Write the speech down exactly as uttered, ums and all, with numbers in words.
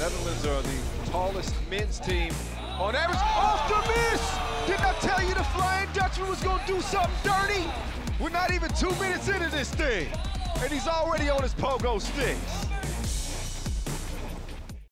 Netherlands are the tallest men's team on average. Off the miss! Didn't I tell you the Flying Dutchman was gonna do something dirty? We're not even two minutes into this thing, and he's already on his pogo sticks.